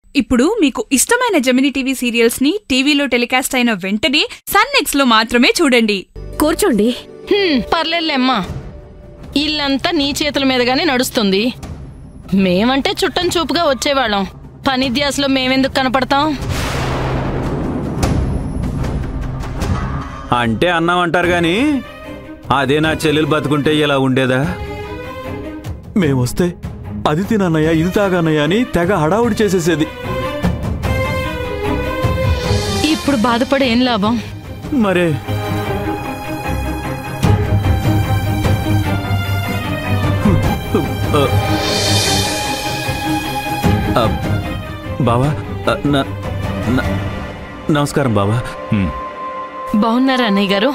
ఇప్పుడు మీకు ఇష్టమైన జెమినీ టీవీ సీరియల్స్ ని టీవీలో టెలికాస్ట్ అయిన వెంటనే సన్ నెక్స్ట్ లో మాత్రమే చూడండి. కూర్చోండి. పర్లేదులేమ్మా, ఇల్లంతా నీ చేతుల మీదగానే నడుస్తుంది. మేమంటే చుట్టం చూపుగా వచ్చేవాళ్ళం, పని ధ్యాసలో మేమెందుకు కనపడతాం? అంటే అన్నామంటారు గాని అదే నా చెల్లెలు బతుకుంటే ఇలా ఉండేదా? మేమొస్తే అది తినన్నయ్యా ఇది తాగన్నయ్యా అని తెగ హడావుడి చేసేసేది. ఇప్పుడు బాధపడే ఏం లాభం? మరే బావా, నమస్కారం బావా. బాగున్నారా అన్నయ్య గారు?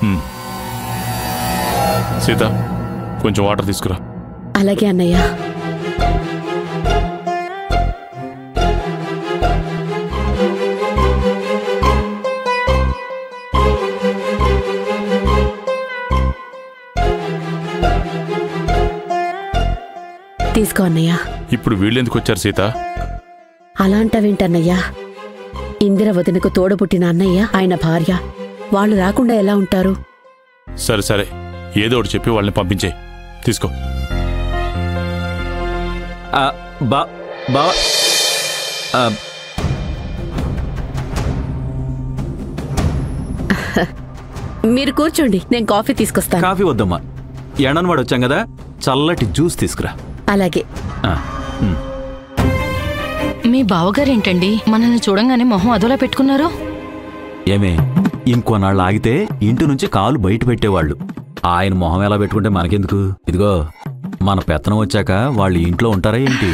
సీత, కొంచెం వాటర్ తీసుకురా. అలాగే అన్నయ్య. తీసుకో అన్నయ్య. ఇప్పుడు వీళ్ళెందుకు వచ్చారు సీత? అలాంటవేంటన్నయ్యా, ఇందిర వదినకు తోడబుట్టిన అన్నయ్య, ఆయన భార్య, వాళ్ళు రాకుండా ఎలా ఉంటారు? సరే సరే, ఏదో ఒకటి చెప్పి వాళ్ళని పంపించే. తీసుకో. మీరు కూర్చోండి, నేను కాఫీ తీసుకొస్తాను. కాఫీ వద్దమ్మా, ఎండనవాడు వచ్చాం కదా, చల్లటి జ్యూస్ తీసుకురా. అలాగే. మీ బావగారేంటండి మనల్ని చూడంగానే మొహం అదోలా పెట్టుకున్నారు? ఏమే, ఇంకొన్నాళ్ళు ఆగితే ఇంటి నుంచి కాలు బయట పెట్టేవాళ్ళు. ఆయన మొహం ఎలా పెట్టుకుంటే మనకెందుకు? ఇదిగో మన పెత్తనం వచ్చాక వాళ్ళు ఇంట్లో ఉంటారా ఏంటి?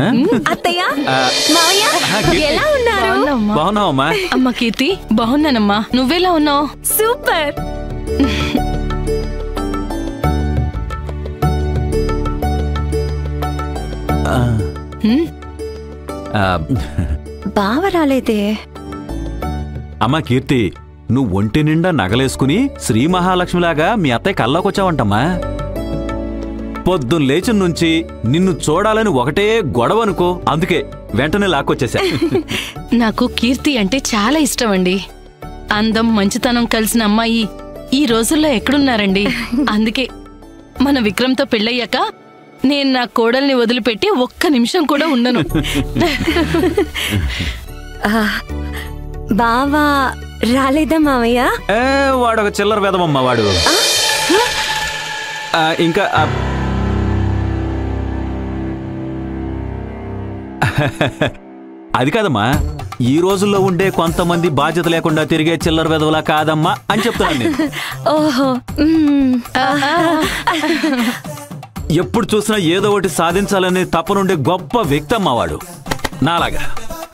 బాగున్నావమ్మా? అమ్మ కీర్తి, బాగున్నానమ్మా. నువ్వెలా ఉన్నావు? సూపర్. బావ రాలేదే. అమ్మా కీర్తి, నువ్వు ఒంటి నిండా నగలేసుకుని శ్రీ మహాలక్ష్మిలాగా మీ అత్తయ్య కల్లోకొచ్చావంటమ్మా. పొద్దున్న లేచిన నుంచి నిన్ను చూడాలని ఒకటే గొడవనుకో, అందుకే వెంటనే లాక్కొచ్చేసా. నాకు కీర్తి అంటే చాలా ఇష్టం అండి. అందం మంచితనం కలిసిన అమ్మాయి ఈ రోజుల్లో ఎక్కడున్నారండి? అందుకే మన విక్రమ్తో పెళ్ళయ్యాక నేను నా కోడల్ని వదిలిపెట్టి ఒక్క నిమిషం కూడా ఉండను. బావా రాలేదా మావయ్య? వాడొక చిల్లర వెదవమ్మా వాడు. ఇంకా అది కాదమ్మా, ఈ రోజుల్లో ఉండే కొంతమంది బాధ్యత లేకుండా తిరిగే చిల్లర వెదవలా కాదమ్మా అని చెప్తాను నేను. ఓహో, ఎప్పుడు చూసినా ఏదో ఒకటి సాధించాలనే తపనుండే గొప్ప వ్యక్తి అమ్మా వాడు, నాలాగా.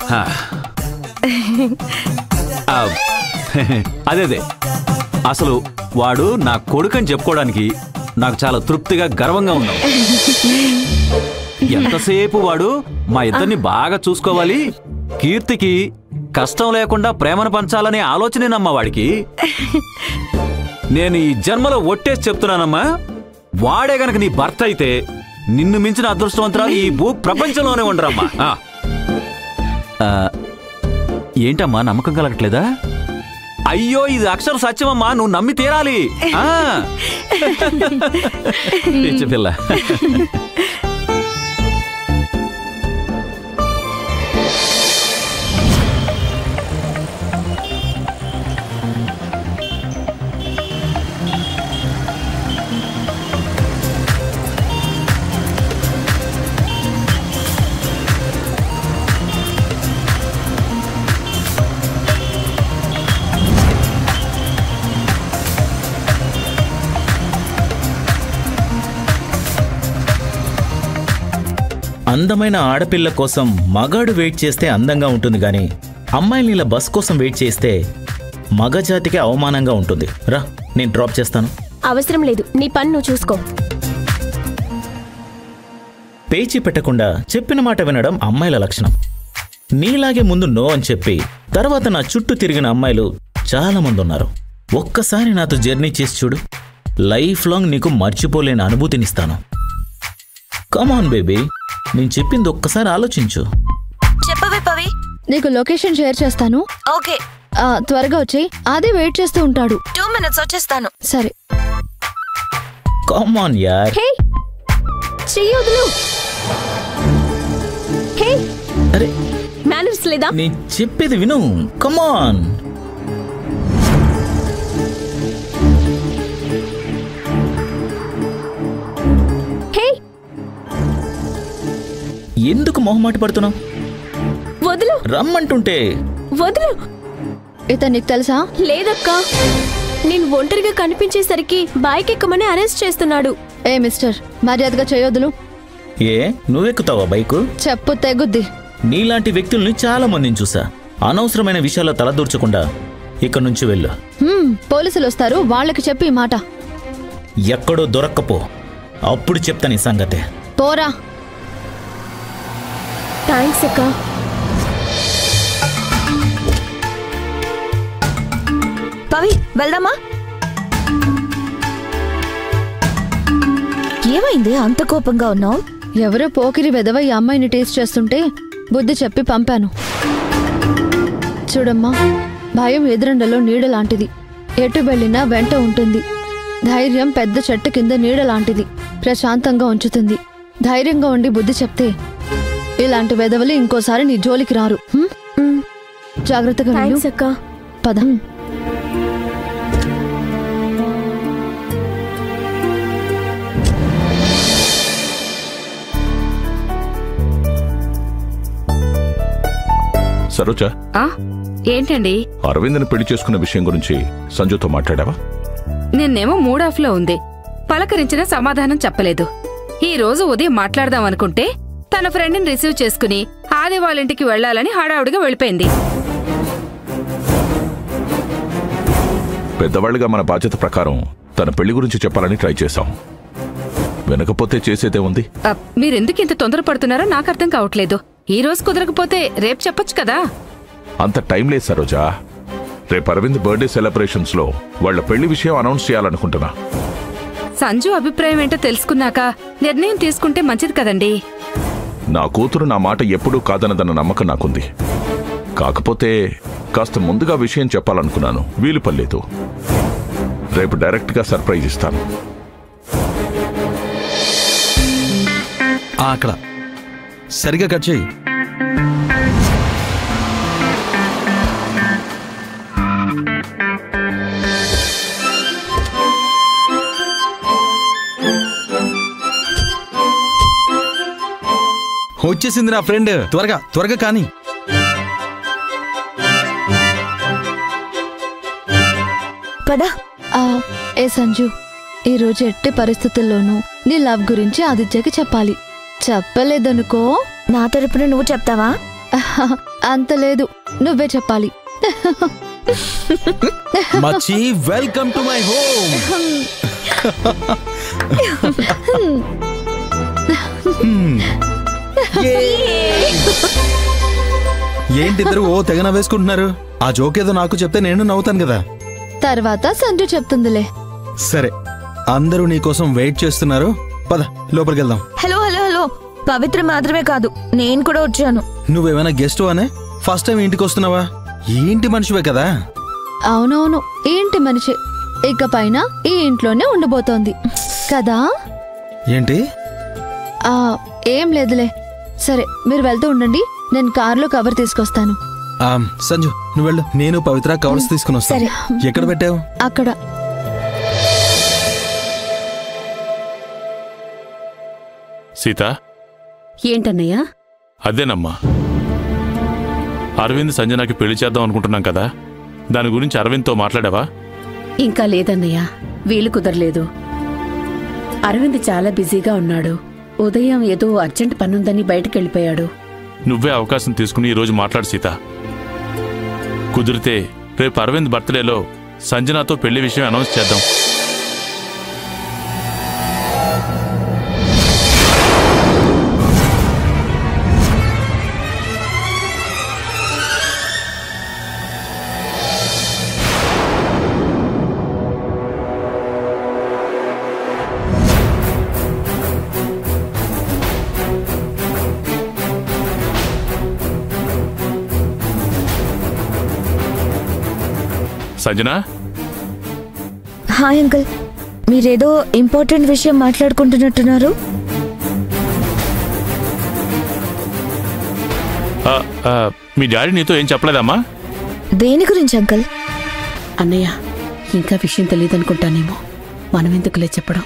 అదేదే, అసలు వాడు నా కొడుకని చెప్పుకోవడానికి నాకు చాలా తృప్తిగా గర్వంగా ఉన్నాడు. ఎంతసేపు వాడు మా ఇద్దరిని బాగా చూసుకోవాలి, కీర్తికి కష్టం లేకుండా ప్రేమను పంచాలనే ఆలోచనేనమ్మా వాడికి. నేను ఈ జన్మలో ఒట్టేసి చెప్తున్నానమ్మా, వాడే గనక నీ భర్త అయితే నిన్ను మించిన అదృష్టవంతరాలు ఈ భూ ప్రపంచంలోనే ఉండరమ్మా. ఏంటమ్మా నమ్మకం కలగట్లేదా? అయ్యో, ఇది అక్షర సత్యమమ్మా, నువ్వు నమ్మి తీరాలి. పిల్ల. అందమైన ఆడపిల్ల కోసం మగాడు వెయిట్ చేస్తే అందంగా ఉంటుంది గాని అమ్మాయిని ఇలా బస్ కోసం వెయిట్ చేస్తే మగజాతికి అవమానంగా ఉంటుంది. రా, నేను డ్రాప్ చేస్తాను. అవసరం లేదు, నీ పని నువ్వు చూసుకో. పేచీ పెట్టకుండా చెప్పిన మాట వినడం అమ్మాయిల లక్షణం. నీలాగే ముందు నో అని చెప్పి తర్వాత నా చుట్టూ తిరిగిన అమ్మాయిలు చాలా మంది ఉన్నారు. ఒక్కసారి నాతో జర్నీ చేసి చూడు, లైఫ్ లాంగ్ నీకు మర్చిపోలేని అనుభూతినిస్తాను. కమాన్ బేబీ, నేను చెప్పింది ఒక్కసారి ఆలోచించు. చెప్పవే పవి. నీకు లొకేషన్ షేర్ చేస్తాను. ఓకే, త్వరగా వచ్చేయ్. ఆది వెయిట్ చేస్తూ ఉంటాడు. 2 minutes వచ్చేస్తాను. సరే. కమ్ ఆన్ యార్. హే, చెయ్యి వదులు. హే, అరే మేనర్స్ లేదా? నీ చెప్పేది విను. Come on. హే, ఎందుకు మొహమాట పడుతున్నావు? వదులు. రమ్మంటుంటే. వదులు. ఇతను నీకు తెలుసా? లేదక్కా, నేను ఒంటరిగా కనిపించేసరికి బైక్ ఎక్కమని అరెస్ట్ చేస్తున్నాడు. ఏ మిస్టర్, మర్యాదగా చేయొద్దులు. ఏ నువ్వెక్కుతావా బైకు? చెప్పు తెగుద్ది. నీలాంటి వ్యక్తుల్ని చాలా మందిని చూసా. అనవసరమైన విషయాల్లో తలదూర్చకుండా ఇక్కడి నుంచి వెళ్ళు. పోలీసులు వస్తారు, వాళ్ళకి చెప్పి ఈ మాట. ఎక్కడో దొరక్కపో, అప్పుడు చెప్తా నీ సంగతే. పోరా. థ్యాంక్స్ అక్కా. పవి, వెళ్దామా? ఏమైంది అంత కోపంగా ఉన్నావు? ఎవరో పోకిరి వెధవ ఈ అమ్మాయిని టేస్ట్ చేస్తుంటే బుద్ధి చెప్పి పంపాను. చూడమ్మా, భయం ఎదురండలో నీడ లాంటిది. ఎటు వెళ్ళినా వెంట ఉంటుంది. ధైర్యం పెద్ద చెట్టు కింద నీడ లాంటిది. ప్రశాంతంగా ఉంచుతుంది. ధైర్యంగా ఉండి బుద్ధి చెప్తే ఇలాంటి వెధవలు ఇంకోసారి నీ జోలికి రారు. జాగ్రత్తగా థ్యాంక్స్ అక్కా. పద. సరోజా, ఏంటండి? అరవింద్ని పెళ్లి చేసుకున్న విషయం గురించి సంజుతో మాట్లాడావా? నిన్నేమో మూడాఫ్లో ఉంది. పలకరించిన సమాధానం చెప్పలేదు. ఈ రోజు ఉదయం మాట్లాడదామనుకుంటే తన ఫ్రెండ్ని రిసీవ్ చేసుకుని ఆది వాళ్ళింటికి వెళ్లాలని హడావుడిగా వెళ్ళిపోయింది. పెద్దవాళ్లుగా మన బాధ్యత ప్రకారం తన పెళ్లి గురించి చెప్పాలని ట్రై చేశాం. వినకపోతే చేసేదే ఉంది. మీరెందుకు ఇంత తొందరపడుతున్నారో నాకు అర్థం కావట్లేదు. ఈ రోజు కుదరకపోతే రేపు చెప్పొచ్చు కదా. అంత టైం లేదు సరోజా. రేపు అరవింద్ బర్త్డే సెలబ్రేషన్స్ లో వాళ్ల పెళ్లి విషయం అనౌన్స్ చేయాలనుకుంటున్నా. సంజు అభిప్రాయం ఏంటో తెలుసుకున్నాక నిర్ణయం తీసుకుంటే మంచిది కదండి. నా కూతురు నా మాట ఎప్పుడూ కాదనదన్న నమ్మకం నాకుంది. కాకపోతే కాస్త ముందుగా విషయం చెప్పాలనుకున్నాను, వీలు పర్లేదు. రేపు డైరెక్ట్ గా సర్ప్రైజ్ ఇస్తాను. అక్కడ సరిగా కట్ చేయి. వచ్చేసింది నా ఫ్రెండ్. త్వరగా త్వరగా కానీ. పదా. ఏ సంజు, ఈ రోజు ఎట్టి పరిస్థితుల్లోనూ నీ లవ్ గురించి ఆదిత్యకి చెప్పాలి. చెప్పలేదనుకో నా తరపున నువ్వు చెప్తావా? అంత లేదు, నువ్వే చెప్పాలి. మచ్చి, వెల్కమ్ టు మై హోమ్. ఏంటిద్దరు ఓ తెగ నవ్వేసుకుంటున్నారు? ఆ జోక్ ఏదో నాకు చెప్తే నేను నవ్వుతాను కదా. తర్వాత సంజు చెప్తుందిలే. సరే, అందరూ నీకోసం వెయిట్ చేస్తున్నారు. పద లోపలికి వెళ్దాం. హలో హలో హలో, పవిత్ర మాత్రమే కాదు, నేను కూడా వచ్చాను. నువ్వేమైనా గెస్ట్ అనే ఫస్ట్ టైం ఇంటికి వస్తున్నావా? ఏంటి మనిషివే కదా. అవునవును, ఏంటి మనిషి. ఇక పైన ఈ ఇంట్లోనే ఉండబోతోంది కదా. ఏంటి? ఏం లేదులే. సరే, మీరు వెళ్తూ ఉండండి, నేను కార్లో కవర్ తీసుకొస్తాను. సంజు నువ్వు వెళ్ళు, నేను పవిత్ర కవర్స్ తీసుకుని వస్తాను. ఎక్కడ పెట్టావు? అక్కడ. సీత, ఏంటన్నయ్యా? అదేనమ్మా, అరవింద్ సంజనాకి పెళ్లి చేద్దాం అనుకుంటున్నాం కదా, దాని గురించి అరవింద్తో మాట్లాడావా? ఇంకా లేదన్నయ్యా, వీలు కుదరలేదు. అరవింద్ చాలా బిజీగా ఉన్నాడు. ఉదయం ఏదో అర్జెంట్ పనుందని బయటకెళ్ళిపోయాడు. నువ్వే అవకాశం తీసుకుని ఈరోజు మాట్లాడు సీత. కుదిరితే రేపు అరవింద్ బర్త్డేలో సంజనాతో పెళ్లి విషయం అనౌన్స్ చేద్దాం. సంజన, హాయ్ అంకుల్, మీరేదో ఇంపార్టెంట్ విషయం మాట్లాడుకుంటున్నట్టున్నారు. మీ డాడీ నీతో ఏం చెప్పలేదమ్మా? దేని గురించి అంకుల్? అన్నయ్య ఇంకా విషయం తెలియదనుకుంటానేమో, మనం ఎందుకులే చెప్పడం.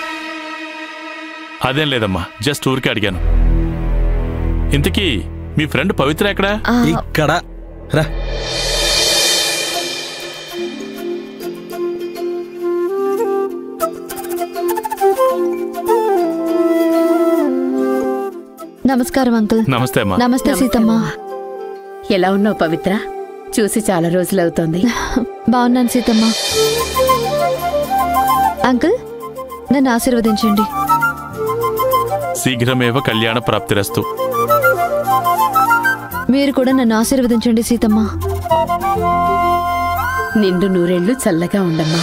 అదేం లేదమ్మా, జస్ట్ ఊరికే అడిగాను. ఇంతకీ మీ ఫ్రెండ్ పవిత్ర ఎక్కడా? ఇక్కడ రా. నమస్కారం అంకుల్. నమస్తే అమ్మా. నమస్తే సీతమ్మ. ఎలా ఉన్నావు పవిత్ర? చూసి చాలా రోజులవుతోంది. బాగున్నాను సీతమ్మ. అంకుల్, నన్ను ఆశీర్వదించండి. శీఘ్రమేవ కళ్యాణ ప్రాప్తిరస్తు. మీరు కూడా నన్ను ఆశీర్వదించండి సీతమ్మ. నిండు నూరేళ్లు చల్లగా ఉండమ్మా.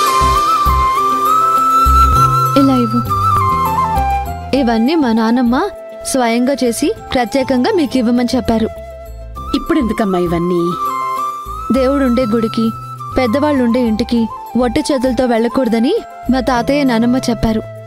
ఇలా ఇవ్వు. ఇవన్నీ మా నాన్నమ్మ స్వయంగా చేసి ప్రత్యేకంగా మీకు ఇవ్వమని చెప్పారు. ఇప్పుడెందుకమ్మా ఇవన్నీ? దేవుడుండే గుడికి, పెద్దవాళ్ళుండే ఇంటికి ఒట్టి చేతులతో వెళ్ళకూడదని మా తాతయ్య నానమ్మ చెప్పారు.